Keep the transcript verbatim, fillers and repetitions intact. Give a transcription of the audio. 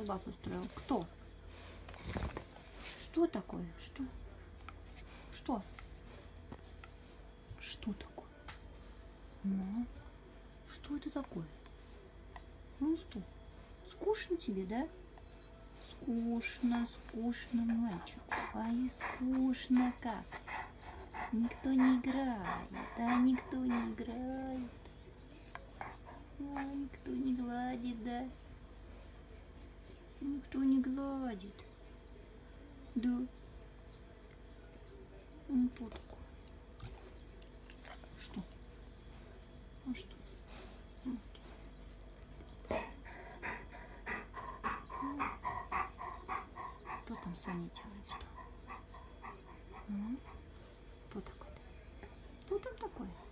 колбасу устроил? Кто? Что такое? Что? Что? Что такое? Ну, что это такое? Ну что, скучно тебе, да? Скучно, скучно, мальчик. Ай, скучно как. Никто не играет, да, никто не играет. А, никто не гладит, да? Никто не гладит. Да. Ну, кто такой? Что? Ну что? Вот. Кто там Соня делает? Что? Ну? Кто такой-то? Кто там такой?